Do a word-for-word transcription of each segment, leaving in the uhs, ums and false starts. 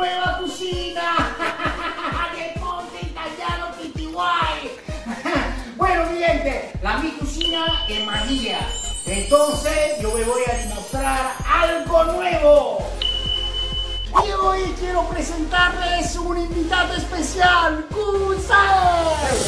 nueva cocina del Ponte Italiano P T Y. Bueno, mi gente, la mi cocina es magia. Entonces yo me voy a demostrar algo nuevo. Y hoy quiero presentarles un invitado especial, Kusan.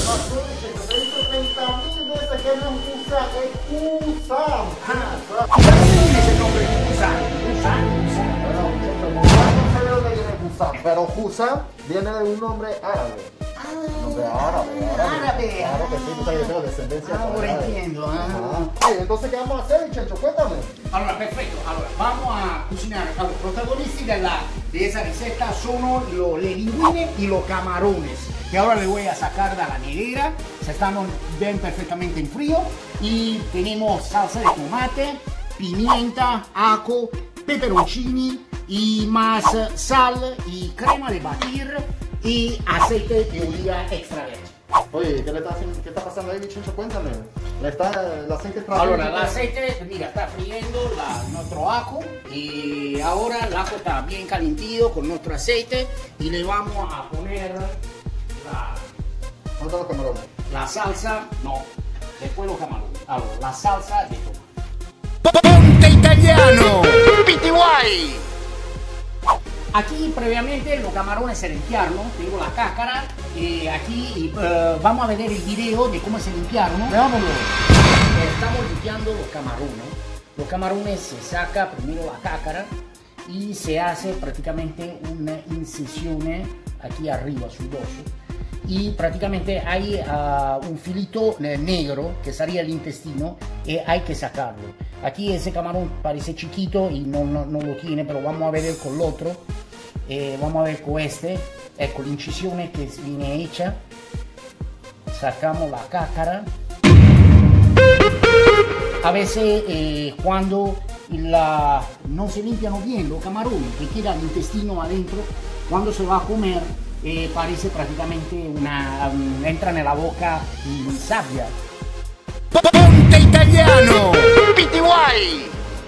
treinta mil veces que no es Kusan, es Kusan. Ah, ¿y también es el nombre de Kusan? Kusan, Kusan. No sé de dónde viene Kusan, pero Kusan viene de un nombre árabe. Nombre árabe, árabe. Claro que sí, tú sabes que tengo descendencia Ahora árabe. entiendo. Ah. Ah. Hey, entonces, ¿qué vamos a hacer, Chencho? Cuéntame. Allora, perfetto. Allora, vamos a cucinare. Allora, protagonisti della, de esa receta sono lo, le linguine y los camarones, que ahora le voy a sacar de la nevera. Se están bien perfectamente en frío. Y tenemos salsa de tomate, pimienta, ajo, peperoncini y más sal y crema de batir y aceite de oliva extra virgen. Oye, ¿qué le está haciendo? ¿Qué está pasando ahí, Chencho? Cuéntame. Le está, el aceite está Allora, el aceite, mira, está friendo la, nuestro ajo y ahora el ajo está bien calentito con nuestro aceite y le vamos a poner la, ¿Dónde están los camarones? la salsa, no, después los camarones. Allora, la salsa de tomate. Ponte Italiano P T Y. Aquí previamente los camarones se limpiaron, tengo la cáscara y aquí uh, vamos a ver el video de cómo se limpiaron. Veámoslo. Estamos limpiando los camarones. Los camarones se saca primero la cáscara y se hace prácticamente una incisión aquí arriba sul dorso y prácticamente hay uh, un filito negro que sería el intestino y hay que sacarlo. Aquí ese camarón parece chiquito y no, no, no lo tiene, pero vamos a ver con el otro. Eh, vamos a ver con este. Ecco l'incisione che viene hecha. Sacamos la cáscara. A veces eh, cuando la, no se limpian bien los camarones, que queda el intestino adentro, cuando se va a comer eh, parece prácticamente una, um, entra nella boca in sabbia. Ponte Italiano P T Y.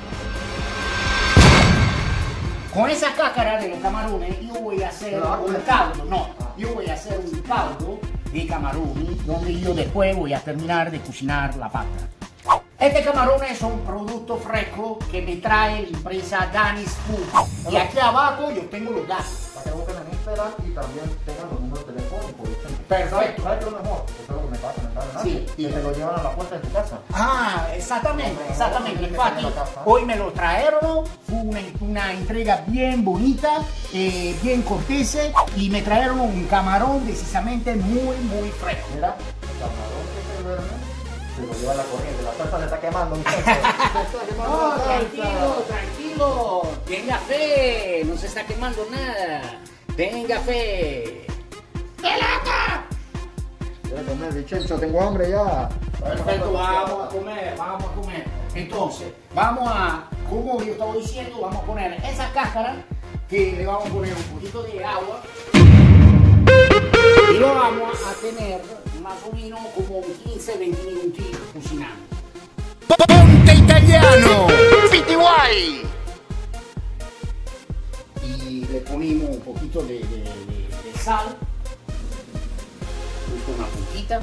Con esa cáscara de los camarones yo voy a hacer un caldo, no, yo voy a hacer un caldo de camarones donde yo después voy a terminar de cocinar la pasta. Este camarón es un producto fresco que me trae la empresa Danis Food. Y aquí abajo yo tengo los datos. Para que busquen en Instagram y también tengan los números telefónicos. Perfecto. ¿Sabes qué es lo mejor? Eso es lo que me pasa, me pasa, ¿no? Sí. Y te lo llevan a la puerta de tu casa. Ah, esattamente, esattamente. no, Infatti no, no, no, no. hoy me lo trajeron, fue una, una entrega bien bonita, eh, bien cortese y me trajeron un camarón precisamente muy, muy fresco. Mira, camarón que se duerme, se lo lleva a la corriente. La salsa se está quemando, muchachos. Se está quemando No, la salsa. tranquilo, tranquilo, tenga fe, no se está quemando nada, tenga fe. ¡Qué loca! Quiero comer, Vichencho, tengo hambre ya. Perfecto, vamos a comer, vamos a comer. Entonces, vamos a, como yo estaba diciendo, vamos a poner esa cáscara que le vamos a poner un poquito de agua y lo vamos a tener más o menos como quince a veinte minutitos cocinando. Ponte Italiano P T Y. Y le ponemos un poquito de, de, de, de sal, una puntita.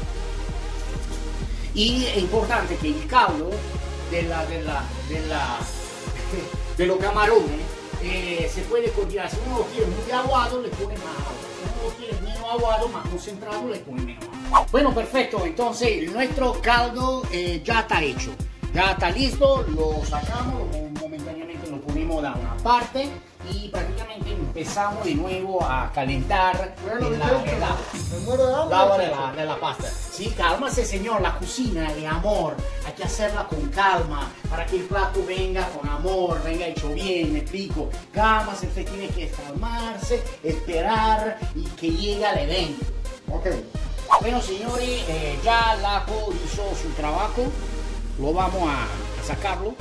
Y es importante que el caldo de, la, de, la, de, la, de los camarones eh, se puede continuar. Si uno lo quiere muy aguado, le pone más agua. Si uno lo quiere menos aguado, más concentrado, le pone menos agua. Bueno, perfecto. Entonces, nuestro caldo eh, ya está hecho. Ya está listo. Lo sacamos, lo, momentáneamente lo ponemos da una parte y prácticamente empezamos de nuevo a calentar Bueno, el, Vichencho, el agua. me muero de hambre. El agua de Vichencho. la, de la pasta. Sí, cálmase, señor. La cocina es amor. Hay que hacerla con calma para que el plato venga con amor, venga hecho bien, me explico. Cálmase, usted tiene que calmarse, esperar y que llegue al evento. Ok. Bueno, señores, eh, ya el ajo hizo su trabajo. Lo vamos a, a sacarlo.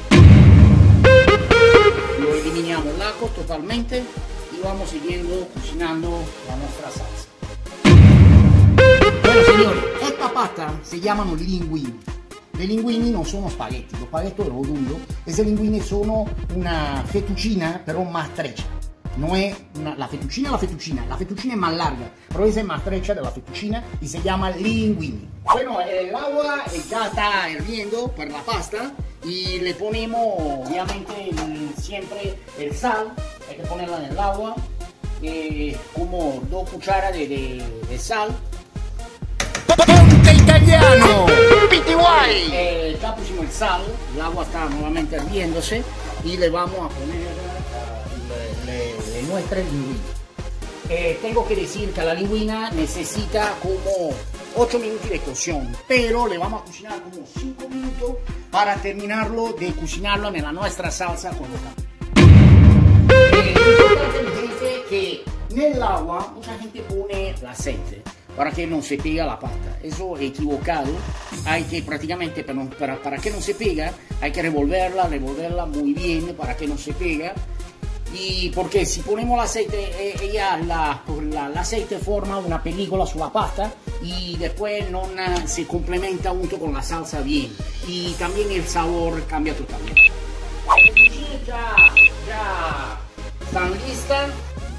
Lo eliminamos el ajo totalmente y vamos siguiendo cocinando la nuestra salsa. Bueno, señores, esta pasta se llama linguini. Le linguini non sono spaghetti, lo spaghetto è rodundo e le linguine sono una fettuccina però más estrecha. No es una, la fettuccina, la fettuccina, la fettuccina es más larga, pero esa es más estrecha de la fettuccina y se llama linguini. Bueno, el agua ya está hirviendo para la pasta y le ponemos obviamente el, siempre el sal, hay que ponerla en el agua, eh, como dos cucharas de, de, de sal. ¡Ponte italiano! P T Y. Eh, ya pusimos el sal, el agua está nuevamente hirviéndose y le vamos a poner uh, le, le, le nuestra linguina. Eh, tengo que decir que la linguina necesita como ocho minutos de cocción, pero le vamos a cocinar como cinco minutos para terminarlo de cocinarlo en la nuestra salsa con los eh, importante, gente, que en el agua mucha gente pone el aceite para que no se pega la pasta. Eso es equivocado. Hay que prácticamente, para, para, para que no se pega, hay que revolverla, revolverla muy bien para que no se pega. Y porque si ponemos el aceite, ella, la, la, el aceite forma una película sulla pasta y después no se complementa junto con la salsa bien. Y también el sabor cambia totalmente. Las fettuccine ya, ya están listas.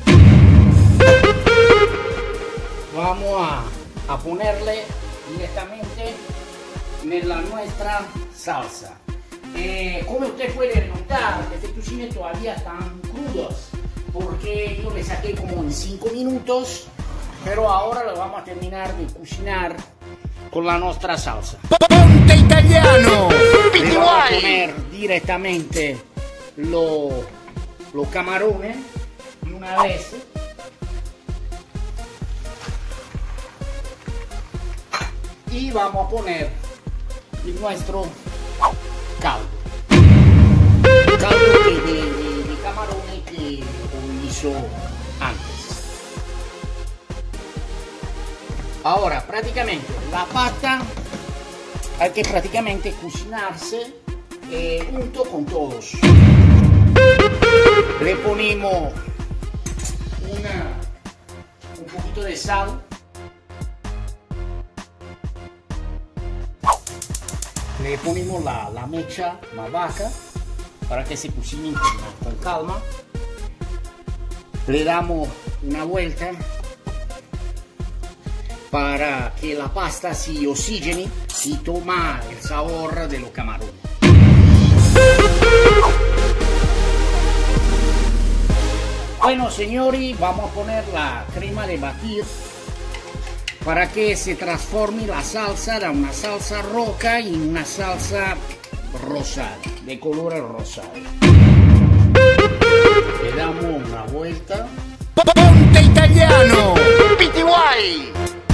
Vamos a, a ponerle directamente en la nuestra salsa. Eh, como usted puede notar, las fettuccine todavía están crudas porque yo le saqué como en cinco minutos, pero ahora lo vamos a terminar de cocinar con la nuestra salsa. ¡Ponte italiano! Le vamos a poner directamente los lo camarones de una vez. Y vamos a poner nuestro caldo. Caldo de, de, de, de camarones que hizo antes. Ahora, prácticamente, la pasta hay que prácticamente cocinarse eh, junto con todos. Le ponemos una, un poquito de sal. Le ponemos la, la mecha más baja para que se cocine con, con calma. Le damos una vuelta para que la pasta se oxigene y toma el sabor de los camarones. Bueno, señores, vamos a poner la crema de batir para que se transforme la salsa de una salsa roja en una salsa rosada, de color rosado. Le damos una vuelta. ¡Ponte italiano! P T Y.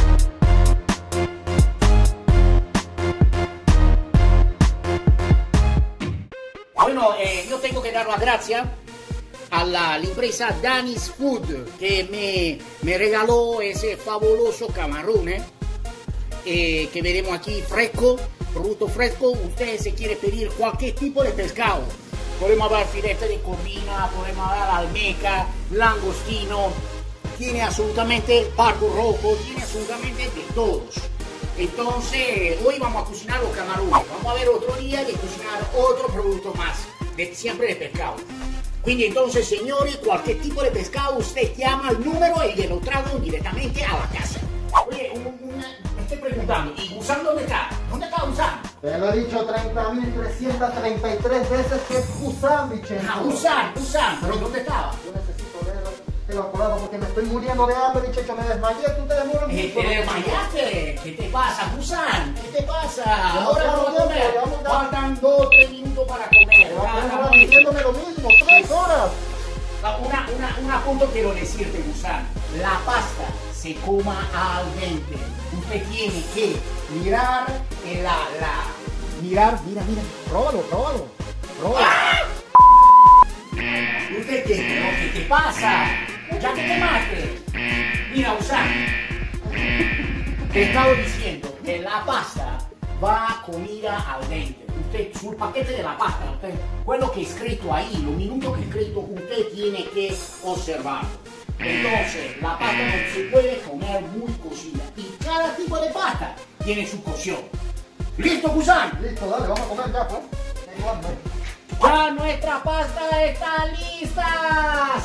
Bueno, eh, yo tengo que dar las gracias a la, la empresa Dani's Food que me, me regaló ese fabuloso camarón eh, eh, que veremos aquí fresco, producto fresco. Usted se quiere pedir cualquier tipo de pescado, podemos dar filete de corvina, podemos dar almeja, langostino, tiene absolutamente pargo rojo, tiene absolutamente de todos. Entonces hoy vamos a cocinar los camarones, vamos a ver otro día de cocinar otro producto más, de, siempre de pescado. Quindi entonces, señores, cualquier tipo de pescado, usted llama al número y le lo traen directamente a la casa. Oye, un, un, me estoy preguntando, ¿y Gusán dónde está? ¿Dónde está Gusán? Te lo he dicho treinta mil trescientas treinta y tres veces que es Gusán, Vicente. Ah, Gusán, Gusán, ¿pero dónde estaba? Yo necesito verlo, evaporado porque me estoy muriendo de hambre, Bichecho, me desmayé, tú te demoras Eh, mucho. ¿Te desmayaste? ¿Qué te pasa, Gusán? ¿Qué te pasa? No, Ahora no, vamos a no, comer. no, no, no. Faltan dos, tres minutos para comer. Te vas a Ya, demorar estamos diciéndome lo mismo, tres horas. Una, una, una punto quiero decirte, Gusán, la pasta se coma al dente. Usted tiene que mirar en la, la, mirar, mira, mira, próbalo, próbalo, próbalo. ¡Ah! ¿Usted qué, qué, qué te pasa? Ya que te mate. Mira, Gusán, te estaba diciendo que la pasta va comida al dente. Usted, sul paquete de la pasta, usted, quello che è scritto ahí, los minutos que è scritto, usted tiene que observarlo. Entonces, la pasta no se puede comer muy cocida. Y cada tipo de pasta tiene su cocción. ¿Listo, Gusán? Listo, dale, vamos a comer ya, pues. Tengo hambre. Ya nuestra pasta está lista.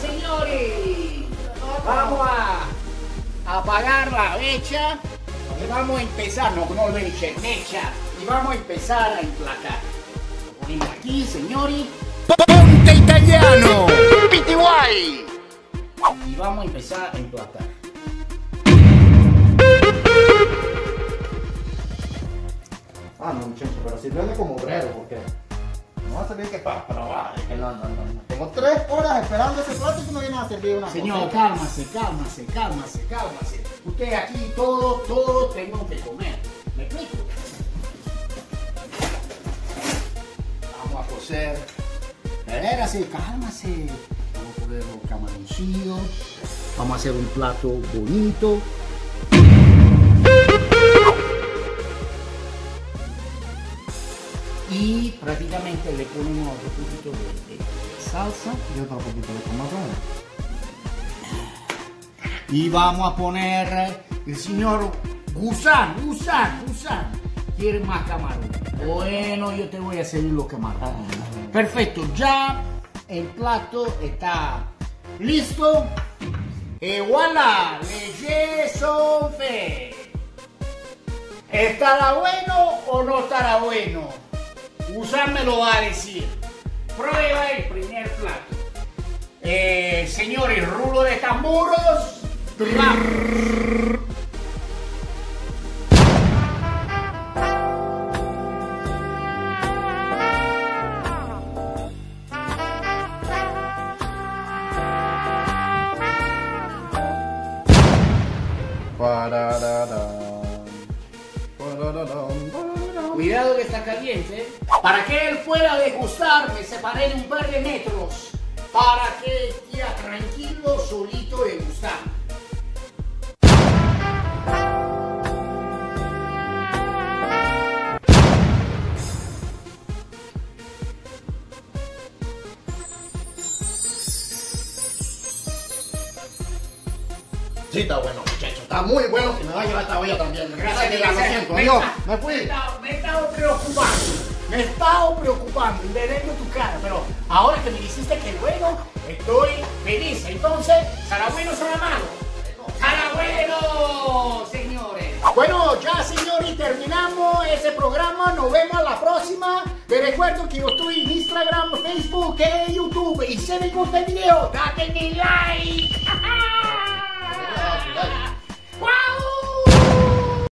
señores. Vamos a apagar la mecha y vamos a empezar, no, no leche, mecha. Y vamos a empezar a emplacar. Lo ponemos aquí, señores. Ponte Italiano. P T Y. Y vamos a empezar a emplacar. Ah, no, muchacho, pero sirviendo como obrero, porque no va a servir que para probar. Es que no, no, no, no. Tengo tres horas esperando ese plato y tú no vienes a servir una Señor, cosa. cálmase, cálmase, cálmase, cálmase. Usted aquí todo, todo tengo que comer. ¿Me explico? Vamos a cocer. Espérase, cálmase. Vamos a poner los camaroncillos. Vamos a hacer un plato bonito. Y prácticamente le ponemos otro poquito de, de, de salsa. Y otro poquito de camarón. Y vamos a poner el señor Gusan, Gusan, Gusan. ¿Quiere más camarón? Bueno, yo te voy a servir los camarones. Perfecto, ya el plato está listo. Y voilà, le son fait. ¿Estará bueno o no estará bueno? Gusan me lo va a decir. Prueba el primer plato. Eh, señores, rulo de tamburos. ¡Vamos! Cuidado que está caliente. Para que él pueda degustar, me separé de un par de metros para que esté tranquilo, solito degustar. Sí, está bueno, muchacho. Está muy bueno. Que me va a llevar esta olla también. Gracias, que gracias. lo siento. Me Adiós. está- Me fui. Me he estado- me he estado preocupando. Me he estado preocupando. Le dejo tu cara. Pero ahora que me dijiste que bueno, estoy feliz. Entonces, ¿será bueno o será malo? ¡Será bueno, señores! Bueno, ya, señores, terminamos ese programa. Nos vemos la próxima. Te recuerdo que yo estoy en Instagram, Facebook y YouTube. Y si les gusta el video, date mi like. ¡Wow!